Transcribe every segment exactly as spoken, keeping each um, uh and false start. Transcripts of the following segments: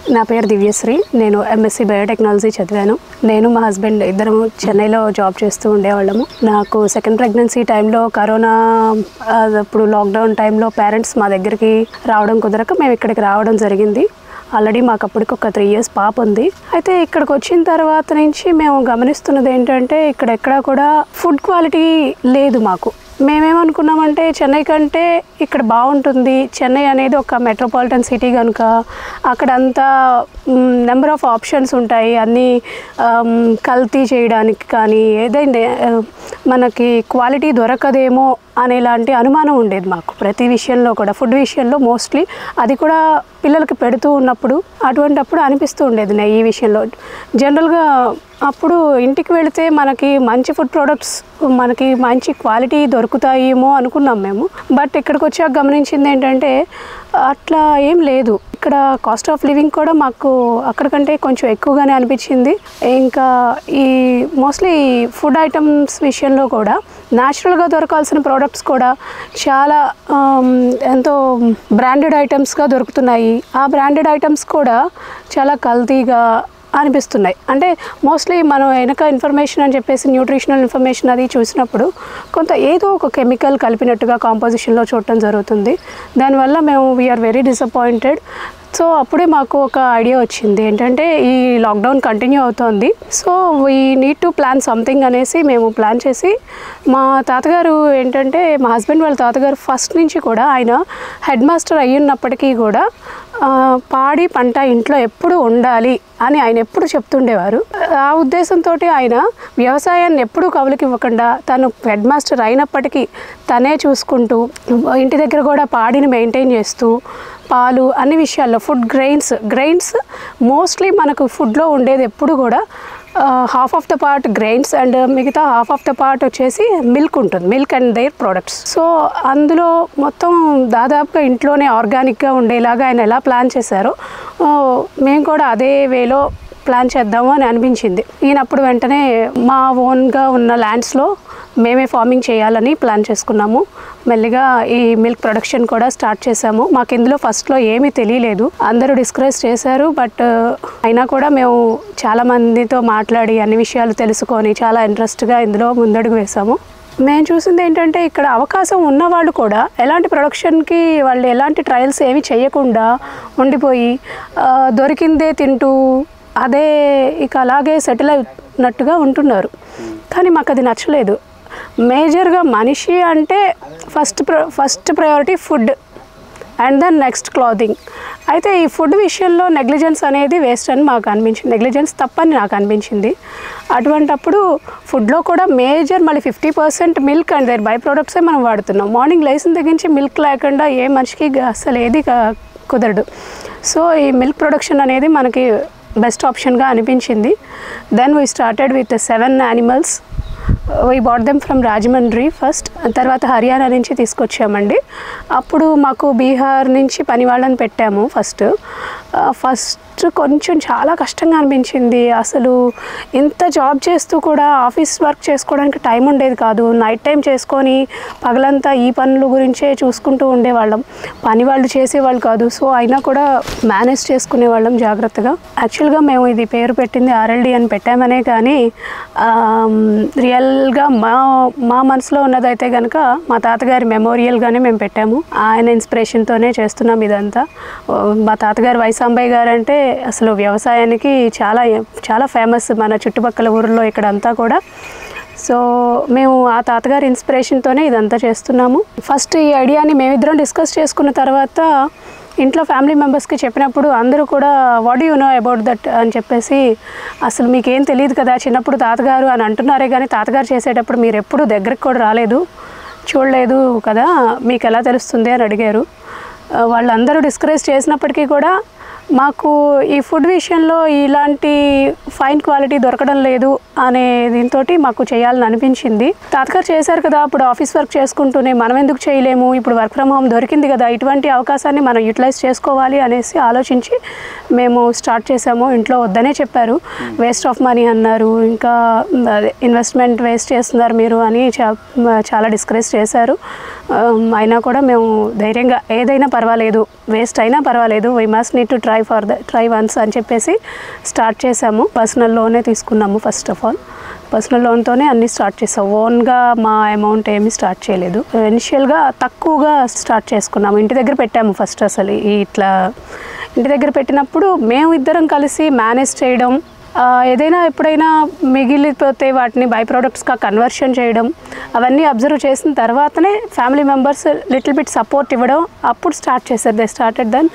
నా పేరు దివ్యశ్రీ. నేను ఎంఎస్సీ బయోటెక్నాలజీ చదివాను. నేను మా హస్బెండ్ ఇద్దరము చెన్నైలో జాబ్ చేస్తూ ఉండేవాళ్ళము. నాకు సెకండ్ ప్రెగ్నెన్సీ టైంలో కరోనా అప్పుడు లాక్డౌన్ టైంలో పేరెంట్స్ మా దగ్గరికి రావడం కుదరక మేము ఇక్కడికి రావడం జరిగింది. ఆల్రెడీ మాకు అప్పటికి ఒక త్రీ ఇయర్స్ పాప ఉంది. అయితే ఇక్కడికి వచ్చిన తర్వాత నుంచి మేము గమనిస్తున్నది ఏంటంటే ఇక్కడ ఎక్కడా కూడా ఫుడ్ క్వాలిటీ లేదు మాకు. మేమేమనుకున్నామంటే చెన్నై కంటే ఇక్కడ బాగుంటుంది. చెన్నై అనేది ఒక మెట్రోపాలిటన్ సిటీ కనుక అక్కడంతా నెంబర్ ఆఫ్ ఆప్షన్స్ ఉంటాయి. అన్నీ కల్తీ చేయడానికి కానీ ఏదైనా మనకి క్వాలిటీ దొరకదేమో అనేలాంటి అనుమానం ఉండేది మాకు ప్రతి విషయంలో కూడా. ఫుడ్ విషయంలో మోస్ట్లీ అది కూడా పిల్లలకి పెడుతూ ఉన్నప్పుడు అటువంటప్పుడు అనిపిస్తూ ఉండేది నా ఈ విషయంలో. జనరల్గా అప్పుడు ఇంటికి వెళితే మనకి మంచి ఫుడ్ ప్రోడక్ట్స్ మనకి మంచి క్వాలిటీ దొరుకుతాయేమో అనుకున్నాం మేము. బట్ ఇక్కడికి వచ్చాక గమనించింది ఏంటంటే అట్లా ఏం లేదు. ఇక్కడ కాస్ట్ ఆఫ్ లివింగ్ కూడా మాకు అక్కడికంటే కొంచెం ఎక్కువగానే అనిపించింది. ఇంకా ఈ మోస్ట్లీ ఫుడ్ ఐటమ్స్ విషయంలో కూడా న్యాచురల్గా దొరకాల్సిన ప్రోడక్ట్స్ కూడా చాలా ఎంతో బ్రాండెడ్ ఐటమ్స్గా దొరుకుతున్నాయి. ఆ బ్రాండెడ్ ఐటమ్స్ కూడా చాలా కల్తీగా అనిపిస్తున్నాయి. అంటే మోస్ట్లీ మనం వెనక ఇన్ఫర్మేషన్ అని చెప్పేసి న్యూట్రిషనల్ ఇన్ఫర్మేషన్ అది చూసినప్పుడు కొంత ఏదో ఒక కెమికల్ కలిపినట్టుగా కాంపోజిషన్లో చూడటం జరుగుతుంది. దానివల్ల మేము వీఆర్ వెరీ డిసప్పాయింటెడ్. సో అప్పుడే మాకు ఒక ఐడియా వచ్చింది ఏంటంటే ఈ లాక్డౌన్ కంటిన్యూ అవుతోంది. So we need to plan something అనేసి మేము ప్లాన్ చేసి మా తాతగారు ఏంటంటే మా హస్బెండ్ వాళ్ళ తాతగారు ఫస్ట్ నుంచి కూడా ఆయన హెడ్ మాస్టర్ అయ్యున్నప్పటికీ కూడా పాడి పంట ఇంట్లో ఎప్పుడు ఉండాలి అని ఆయన ఎప్పుడు చెప్తుండేవారు. ఆ ఉద్దేశంతో ఆయన వ్యవసాయాన్ని ఎప్పుడూ కవులకి ఇవ్వకుండా తను హెడ్ మాస్టర్ అయినప్పటికీ తనే చూసుకుంటూ ఇంటి దగ్గర కూడా పాడిని మెయింటైన్ చేస్తూ పాలు అన్ని విషయాల్లో ఫుడ్ గ్రెయిన్స్ గ్రెయిన్స్ మోస్ట్లీ మనకు ఫుడ్లో ఉండేది ఎప్పుడు కూడా half of the part grains and మిగతా హాఫ్ ఆఫ్ ద పార్ట్ వచ్చేసి మిల్క్ ఉంటుంది, milk and their products. So అందులో మొత్తం దాదాపుగా ఇంట్లోనే ఆర్గానిక్గా ఉండేలాగా ఆయన ఎలా ప్లాన్ చేశారో మేము కూడా అదే వేలో ప్లాన్ చేద్దాము అని అనిపించింది. ఈయనప్పుడు వెంటనే మా ఓన్గా ఉన్న ల్యాండ్స్లో మేమే ఫార్మింగ్ చేయాలని ప్లాన్ చేసుకున్నాము. మెల్లిగా ఈ మిల్క్ ప్రొడక్షన్ కూడా స్టార్ట్ చేసాము. మాకు ఇందులో ఫస్ట్లో ఏమీ తెలియలేదు, అందరూ డిస్కస్ చేశారు. బట్ అయినా కూడా మేము చాలామందితో మాట్లాడి అన్ని విషయాలు తెలుసుకొని చాలా ఇంట్రెస్ట్గా ఇందులో ముందడుగు వేసాము. మేము చూసింది ఏంటంటే ఇక్కడ అవకాశం ఉన్నవాళ్ళు కూడా ఎలాంటి ప్రొడక్షన్కి వాళ్ళు ఎలాంటి ట్రయల్స్ ఏమి చేయకుండా ఉండిపోయి దొరికిందే తింటూ అదే ఇక అలాగే సెటిల్ అయినట్టుగా ఉంటున్నారు. కానీ మాకు అది నచ్చలేదు. మేజర్గా మనిషి అంటే ఫస్ట్ ప్ర first priority food and then next clothing. అయితే ఈ ఫుడ్ విషయంలో నెగ్లిజెన్స్ అనేది వేస్ట్ అని మాకు అనిపించింది, నెగ్లిజెన్స్ తప్పని నాకు అనిపించింది. అటువంటప్పుడు ఫుడ్లో కూడా మేజర్ మళ్ళీ fifty percent milk and their by ప్రోడక్ట్సే మనం వాడుతున్నాం. మార్నింగ్ లేచిన దగ్గర నుంచి మిల్క్ లేకుండా ఏ మనిషికి అసలు ఏది కుదరదు. సో ఈ మిల్క్ ప్రొడక్షన్ అనేది మనకి బెస్ట్ ఆప్షన్గా అనిపించింది. Then we started with seven animals. We bought them from Rajahmundry first, తర్వాత హర్యానా నుంచి తీసుకొచ్చామండి. అప్పుడు మాకు బీహార్ నుంచి పని వాళ్ళని పెట్టాము. ఫస్ట్ ఫస్ట్ కొంచెం చాలా కష్టంగా అనిపించింది. అసలు ఇంత జాబ్ చేస్తూ కూడా ఆఫీస్ వర్క్ చేసుకోవడానికి టైం ఉండేది కాదు. నైట్ టైం చేసుకొని పగలంతా ఈ పనుల గురించే చూసుకుంటూ ఉండేవాళ్ళం. పని వాళ్ళు చేసేవాళ్ళు కాదు. సో అయినా కూడా మేనేజ్ చేసుకునేవాళ్ళం జాగ్రత్తగా. యాక్చువల్గా మేము ఇది పేరు పెట్టింది ఆర్ఎల్డి అని పెట్టామనే కానీ రియల్గా మా మా మనసులో ఉన్నదైతే కనుక మా తాతగారి మెమోరియల్గానే మేము పెట్టాము. ఆయన ఇన్స్పిరేషన్తోనే చేస్తున్నాం ఇదంతా. మా తాతగారు వైసాంబయ్య గారు అంటే అసలు వ్యవసాయానికి చాలా చాలా ఫేమస్ మన చుట్టుపక్కల ఊరిలో ఇక్కడంతా కూడా. సో మేము ఆ తాతగారి ఇన్స్పిరేషన్తోనే ఇదంతా చేస్తున్నాము. ఫస్ట్ ఈ ఐడియాని మేమిద్దరం డిస్కస్ చేసుకున్న తర్వాత ఇంట్లో ఫ్యామిలీ మెంబర్స్కి చెప్పినప్పుడు అందరూ కూడా what you know about that అని చెప్పేసి, అసలు మీకేం తెలియదు కదా చిన్నప్పుడు తాతగారు అని అంటున్నారే కానీ తాతగారు చేసేటప్పుడు మీరు ఎప్పుడు దగ్గరికి కూడా రాలేదు, చూడలేదు కదా, మీకు ఎలా తెలుస్తుంది అని అడిగారు. వాళ్ళందరూ డిస్కరేజ్ చేసినప్పటికీ కూడా మాకు ఈ ఫుడ్ విషయంలో ఇలాంటి ఫైన్ క్వాలిటీ దొరకడం లేదు అనే దీంతో మాకు చేయాలని అనిపించింది. తాతగారు చేశారు కదా, అప్పుడు ఆఫీస్ వర్క్ చేసుకుంటూనే మనం ఎందుకు చేయలేము, ఇప్పుడు వర్క్ ఫ్రమ్ హోమ్ దొరికింది కదా, ఇటువంటి అవకాశాన్ని మనం యూటిలైజ్ చేసుకోవాలి అనేసి ఆలోచించి మేము స్టార్ట్ చేసాము. ఇంట్లో వద్దనే చెప్పారు, వేస్ట్ ఆఫ్ మనీ అన్నారు, ఇంకా ఇన్వెస్ట్మెంట్ వేస్ట్ చేస్తున్నారు మీరు అని చాలా డిస్కరేజ్ చేశారు. అయినా కూడా మేము ధైర్యంగా ఏదైనా పర్వాలేదు, వేస్ట్ అయినా పర్వాలేదు, we must need to try for the try once అని చెప్పేసి స్టార్ట్ చేసాము. పర్సనల్ లోనే తీసుకున్నాము. ఫస్ట్ ఆఫ్ ఆల్ పర్సనల్ లోన్తోనే అన్నీ స్టార్ట్ చేసాం. ఓన్గా మా అమౌంట్ ఏమీ స్టార్ట్ చేయలేదు. ఇనిషియల్గా తక్కువగా స్టార్ట్ చేసుకున్నాము. ఇంటి దగ్గర పెట్టాము ఫస్ట్. అసలు ఇట్లా ఇంటి దగ్గర పెట్టినప్పుడు మేము ఇద్దరం కలిసి మేనేజ్ చేయడం, ఏదైనా ఎప్పుడైనా మిగిలిపోతే వాటిని బై ప్రోడక్ట్స్గా కన్వర్షన్ చేయడం, అవన్నీ అబ్జర్వ్ చేసిన తర్వాతనే family members little bit support ఇవ్వడం అప్పుడు స్టార్ట్ చేశారు. దే స్టార్టెడ్ దెన్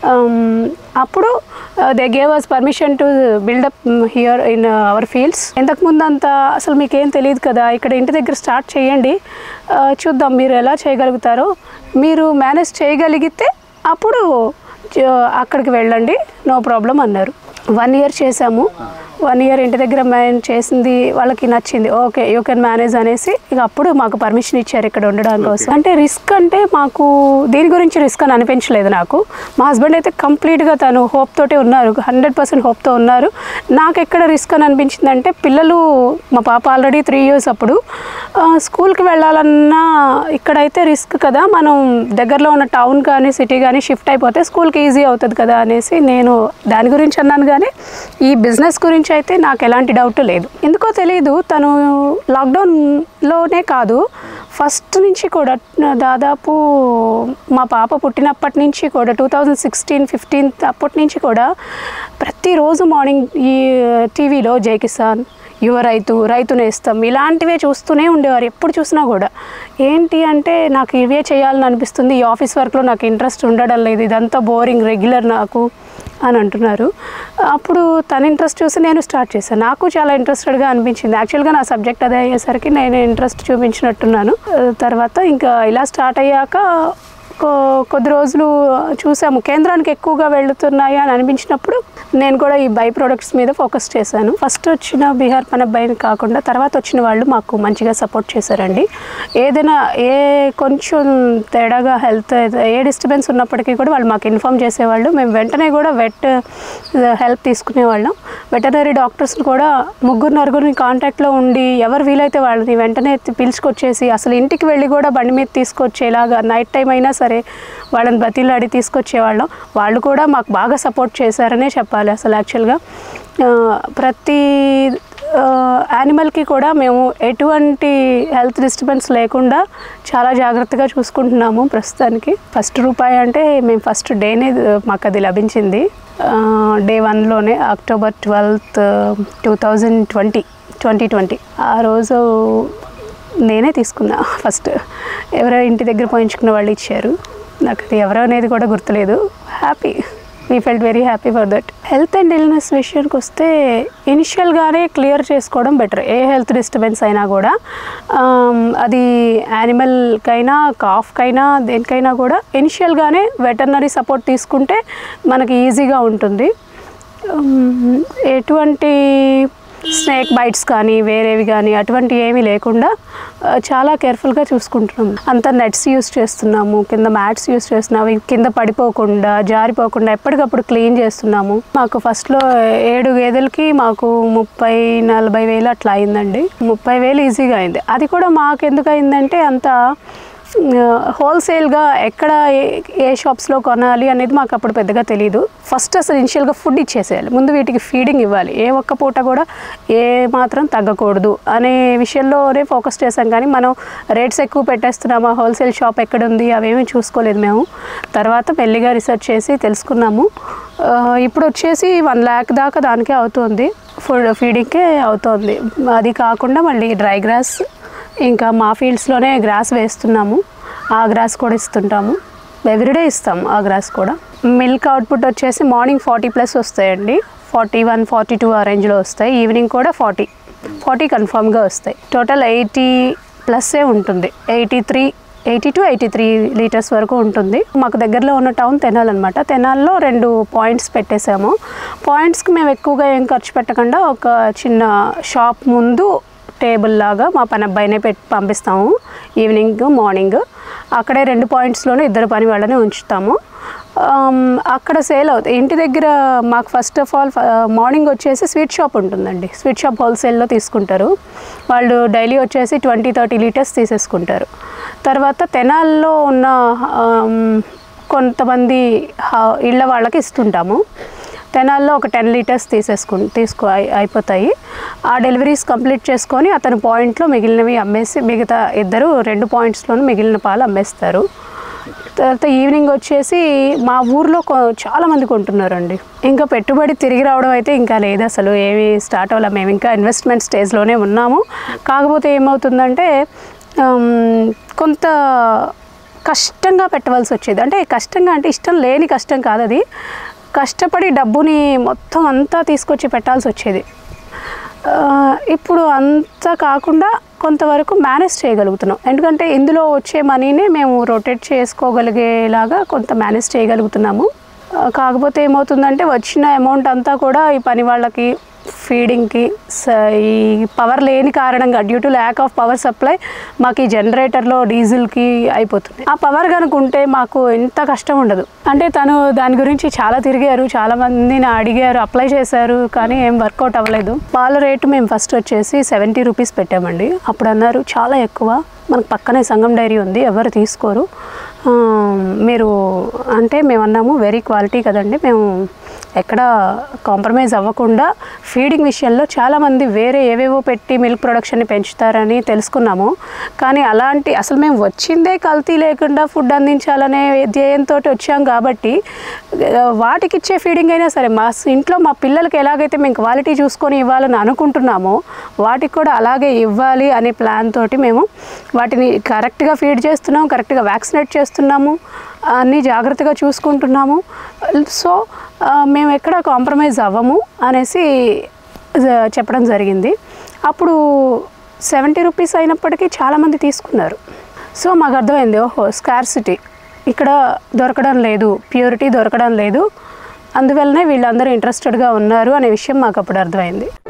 అప్పుడు they gave us permission to build up here in our fields. ఇంతకుముందు అంతా అసలు మీకేం తెలియదు కదా, ఇక్కడ ఇంటి దగ్గర స్టార్ట్ చేయండి, చూద్దాం మీరు ఎలా చేయగలుగుతారో, మీరు మేనేజ్ చేయగలిగితే అప్పుడు అక్కడికి వెళ్ళండి, నో ప్రాబ్లం అన్నారు. వన్ ఇయర్ చేసాము. వన్ ఇయర్ ఇంటి దగ్గర మేనేజ్ చేసింది వాళ్ళకి నచ్చింది. ఓకే యూ కెన్ మేనేజ్ అనేసి ఇక అప్పుడు మాకు పర్మిషన్ ఇచ్చారు ఇక్కడ ఉండడం కోసం. అంటే రిస్క్ అంటే మాకు దీని గురించి రిస్క్ అని అనిపించలేదు నాకు. మా హస్బెండ్ అయితే కంప్లీట్గా తను హోప్ తోటే ఉన్నారు, హండ్రెడ్ పర్సెంట్ హోప్తో ఉన్నారు. నాకు ఎక్కడ రిస్క్ అని అనిపించింది అంటే పిల్లలు, మా పాప ఆల్రెడీ త్రీ ఇయర్స్ అప్పుడు స్కూల్కి వెళ్ళాలన్నా ఇక్కడైతే రిస్క్ కదా, మనం దగ్గరలో ఉన్న టౌన్ కానీ సిటీ కానీ షిఫ్ట్ అయిపోతే స్కూల్కి ఈజీ అవుతుంది కదా అనేసి నేను దాని గురించి అన్నాను. కానీ ఈ బిజినెస్ గురించి అయితే నాకు ఎలాంటి డౌట్ లేదు. ఎందుకో తెలియదు, తను లాక్డౌన్లోనే కాదు ఫస్ట్ నుంచి కూడా దాదాపు మా పాప పుట్టినప్పటి నుంచి కూడా టూ థౌజండ్ సిక్స్టీన్ ఫిఫ్టీన్త్ అప్పటి నుంచి కూడా ప్రతిరోజు మార్నింగ్ ఈ టీవీలో జై కిసాన్, యువ రైతు, రైతు నేస్తం ఇలాంటివే చూస్తూనే ఉండేవారు ఎప్పుడు చూసినా కూడా. ఏంటి అంటే నాకు ఇవే చేయాలని అనిపిస్తుంది, ఈ ఆఫీస్ వర్క్లో నాకు ఇంట్రెస్ట్ ఉండడం లేదు, ఇదంతా బోరింగ్ రెగ్యులర్ నాకు అని అంటున్నారు. అప్పుడు తన ఇంట్రెస్ట్ చూసి నేను స్టార్ట్ చేశాను. నాకు చాలా ఇంట్రెస్టెడ్గా అనిపించింది. యాక్చువల్గా నా సబ్జెక్ట్ అదే అయ్యేసరికి నేను ఇంట్రెస్ట్ చూపించినట్టున్నాను. తర్వాత ఇంకా ఇలా స్టార్ట్ అయ్యాక కొద్ది రోజులు చూసాము కేంద్రానికి ఎక్కువగా వెళుతున్నాయి అని అనిపించినప్పుడు నేను కూడా ఈ బై ప్రోడక్ట్స్ మీద ఫోకస్ చేశాను. ఫస్ట్ వచ్చిన బీహార్ పనబ్బాయిని కాకుండా తర్వాత వచ్చిన వాళ్ళు మాకు మంచిగా సపోర్ట్ చేశారండి. ఏదైనా ఏ కొంచెం తేడాగా హెల్త్ ఏ డిస్టర్బెన్స్ ఉన్నప్పటికీ కూడా వాళ్ళు మాకు ఇన్ఫామ్ చేసేవాళ్ళు. మేము వెంటనే కూడా వెట్ హెల్ప్ తీసుకునేవాళ్ళం. వెటనరీ డాక్టర్స్ని కూడా ముగ్గురు నలుగురిని కాంటాక్ట్లో ఉండి ఎవరు వీలైతే వాళ్ళని వెంటనే పిలుచుకొచ్చేసి అసలు ఇంటికి వెళ్ళి కూడా బండి మీద తీసుకొచ్చేలాగా నైట్ టైం అయినా సరే వాళ్ళని బతిలాడి తీసుకొచ్చేవాళ్ళం. వాళ్ళు కూడా మాకు బాగా సపోర్ట్ చేశారనే చెప్పాలి. అసలు యాక్చువల్గా ప్రతి యానిమల్కి కూడా మేము ఎటువంటి హెల్త్ డిస్టర్బెన్స్ లేకుండా చాలా జాగ్రత్తగా చూసుకుంటున్నాము ప్రస్తుతానికి. ఫస్ట్ రూపాయి అంటే మేము ఫస్ట్ డేనే మాకు అది లభించింది. డే వన్లోనే October twelfth two thousand twenty twenty twenty ఆ రోజు నేనే తీసుకున్నా. ఫస్ట్ ఎవరో ఇంటి దగ్గర పోయించుకున్న వాళ్ళు ఇచ్చారు. నాకు అది ఎవరో అనేది కూడా గుర్తులేదు. Happy, we felt very happy for that. Health and illness విషయానికి వస్తే ఇనిషియల్గానే క్లియర్ చేసుకోవడం బెటర్. ఏ హెల్త్ డిస్టర్బెన్స్ అయినా కూడా అది యానిమల్కైనా కాఫ్కైనా దేనికైనా కూడా ఇనిషియల్గానే వెటర్నరీ సపోర్ట్ తీసుకుంటే మనకి ఈజీగా ఉంటుంది. ఎటువంటి స్నేక్ బైట్స్ కానీ వేరేవి కానీ అటువంటి ఏమీ లేకుండా చాలా కేర్ఫుల్గా చూసుకుంటున్నాము. అంతా నెట్స్ యూస్ చేస్తున్నాము, కింద మ్యాట్స్ యూస్ చేస్తున్నాము, కింద పడిపోకుండా జారిపోకుండా ఎప్పటికప్పుడు క్లీన్ చేస్తున్నాము. మాకు ఫస్ట్లో ఏడు గేదెలకి మాకు ముప్పై నలభై వేలు అట్లా అయిందండి. ముప్పై వేలు ఈజీగా అయింది. అది కూడా మాకు ఎందుకు అయిందంటే అంత హోల్సేల్గా ఎక్కడ ఏ షాప్స్లో కొనాలి అనేది మాకు అప్పుడు పెద్దగా తెలియదు. ఫస్ట్ అసలు ఇనిషియల్గా ఫుడ్ ఇచ్చేసేయాలి, ముందు వీటికి ఫీడింగ్ ఇవ్వాలి, ఏ ఒక్క పూట కూడా ఏ మాత్రం తగ్గకూడదు అనే విషయంలోనే ఫోకస్ చేసాం. కానీ మనం రేట్స్ ఎక్కువ పెట్టేస్తున్నామా, హోల్సేల్ షాప్ ఎక్కడుంది అవేమీ చూసుకోలేదు మేము. తర్వాత మెల్లిగా రీసెర్చ్ చేసి తెలుసుకున్నాము. ఇప్పుడు వచ్చేసి వన్ ల్యాక్ దాకా దానికే అవుతుంది, ఫుడ్ ఫీడింగ్కే అవుతుంది. అది కాకుండా మళ్ళీ డ్రై గ్రాస్, ఇంకా మా ఫీల్డ్స్లోనే గ్రాస్ వేస్తున్నాము, ఆ గ్రాస్ కూడా ఇస్తుంటాము. ఎవ్రీడే ఇస్తాము ఆ గ్రాస్ కూడా. మిల్క్ అవుట్పుట్ వచ్చేసి మార్నింగ్ ఫార్టీ ప్లస్ వస్తాయండి, ఫార్టీ వన్ ఫార్టీ టూ ఆ రేంజ్లో వస్తాయి. ఈవినింగ్ కూడా ఫార్టీ ఫార్టీ కన్ఫామ్గా వస్తాయి. టోటల్ ఎయిటీ ప్లస్సే ఉంటుంది, eighty three eighty two eighty three litres వరకు ఉంటుంది. మాకు దగ్గరలో ఉన్న టౌన్ తెనాల్ అనమాట. తెనాల్లో రెండు పాయింట్స్ పెట్టేసాము. పాయింట్స్కి మేము ఎక్కువగా ఏం ఖర్చు పెట్టకుండా ఒక చిన్న షాప్ ముందు టేబుల్ లాగా మా పని అబ్బాయినే పెట్టి పంపిస్తాము. ఈవినింగ్ మార్నింగ్ అక్కడే రెండు పాయింట్స్లోనే ఇద్దరు పని వాళ్ళని ఉంచుతాము. అక్కడ సేల్ అవుతాయి. ఇంటి దగ్గర మాకు ఫస్ట్ ఆఫ్ ఆల్ మార్నింగ్ వచ్చేసి స్వీట్ షాప్ ఉంటుందండి. స్వీట్ షాప్ హోల్సేల్లో తీసుకుంటారు వాళ్ళు. డైలీ వచ్చేసి ట్వంటీ థర్టీ లీటర్స్ తీసేసుకుంటారు. తర్వాత తెనాల్లో ఉన్న కొంతమంది ఇళ్ళ వాళ్ళకి ఇస్తుంటాము. తెనాల్లో ఒక టెన్ లీటర్స్ తీసేసుకు తీసుకో అయిపోతాయి. ఆ డెలివరీస్ కంప్లీట్ చేసుకొని అతను పాయింట్లో మిగిలినవి అమ్మేసి మిగతా ఇద్దరు రెండు పాయింట్స్లోనూ మిగిలిన పాలు అమ్మేస్తారు. తర్వాత ఈవినింగ్ వచ్చేసి మా ఊర్లో చాలామంది కొంటున్నారండి. ఇంకా పెట్టుబడి తిరిగి రావడం అయితే ఇంకా లేదు, అసలు ఏవి స్టార్ట్ అవ్వలే. మేము ఇంకా ఇన్వెస్ట్మెంట్ స్టేజ్లోనే ఉన్నాము. కాకపోతే ఏమవుతుందంటే కొంత కష్టంగా పెట్టవలసి వచ్చేది. అంటే కష్టంగా అంటే ఇష్టం లేని కష్టం కాదు, అది కష్టపడి డబ్బుని మొత్తం అంతా తీసుకొచ్చి పెట్టాల్సి వచ్చేది. ఇప్పుడు అంతా కాకుండా కొంతవరకు మేనేజ్ చేయగలుగుతున్నాం. ఎందుకంటే ఇందులో వచ్చే మనీనే మేము రొటేట్ చేసుకోగలిగేలాగా కొంత మేనేజ్ చేయగలుగుతున్నాము. కాకపోతే ఏమవుతుందంటే వచ్చిన అమౌంట్ అంతా కూడా ఈ పని వాళ్ళకి, ఫీడింగ్కి, ఈ పవర్ లేని కారణంగా due to lack of power supply మాకు ఈ జనరేటర్లో డీజిల్కి అయిపోతుంది. ఆ పవర్ కనుక ఉంటే మాకు ఎంత కష్టం ఉండదు. అంటే తను దాని గురించి చాలా తిరిగారు, చాలామందిని అడిగారు, అప్లై చేశారు, కానీ ఏం వర్కౌట్ అవ్వలేదు. పాల రేటు మేము ఫస్ట్ వచ్చేసి సెవెంటీ రూపీస్ పెట్టామండి. అప్పుడు అన్నారు చాలా ఎక్కువ, మనకు పక్కనే సంగం డైరీ ఉంది, ఎవరు తీసుకోరు మీరు అంటే. మేము అన్నాము వెరీ క్వాలిటీ కదండి, మేము ఎక్కడ కాంప్రమైజ్ అవ్వకుండా ఫీడింగ్ విషయంలో చాలామంది వేరే ఏవేవో పెట్టి మిల్క్ ప్రొడక్షన్ని పెంచుతారని తెలుసుకున్నాము. కానీ అలాంటి అసలు మేము వచ్చిందే కల్తీ లేకుండా ఫుడ్ అందించాలనే ధ్యేయంతో వచ్చాం కాబట్టి వాటికి ఇచ్చే ఫీడింగ్ అయినా సరే మా ఇంట్లో మా పిల్లలకి ఎలాగైతే మేము క్వాలిటీ చూసుకొని ఇవ్వాలని అనుకుంటున్నామో వాటికి కూడా అలాగే ఇవ్వాలి అనే ప్లాన్ తోటి మేము వాటిని కరెక్ట్గా ఫీడ్ చేస్తున్నాము, కరెక్ట్గా వ్యాక్సినేట్ చేస్తున్నాము, అన్నీ జాగ్రత్తగా చూసుకుంటున్నాము. సో మేము ఎక్కడ కాంప్రమైజ్ అవ్వము అనేసి చెప్పడం జరిగింది. అప్పుడు సెవెంటీ రూపీస్ అయినప్పటికీ చాలామంది తీసుకున్నారు. సో మాకు అర్థమైంది, ఓహో స్కార్సిటీ ఇక్కడ దొరకడం లేదు, ప్యూరిటీ దొరకడం లేదు, అందువల్లనే వీళ్ళందరూ ఇంట్రెస్టెడ్గా ఉన్నారు అనే విషయం మాకు అప్పుడు అర్థమైంది.